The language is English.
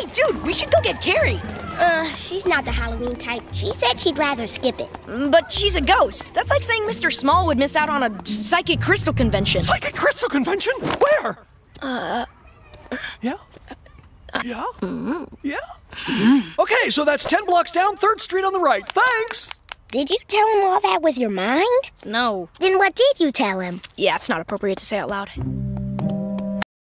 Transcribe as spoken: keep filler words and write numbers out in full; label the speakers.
Speaker 1: Hey, dude, we should go get Carrie.
Speaker 2: Uh, she's not the Halloween type. She said she'd rather skip it.
Speaker 1: But she's a ghost. That's like saying Mister Small would miss out on a psychic crystal convention.
Speaker 3: Psychic crystal convention? Where?
Speaker 1: Uh...
Speaker 3: Yeah? Yeah? Yeah? Okay, so that's ten blocks down, third Street on the right. Thanks!
Speaker 2: Did you tell him all that with your mind?
Speaker 1: No.
Speaker 2: Then what did you tell him?
Speaker 1: Yeah, it's not appropriate to say out loud.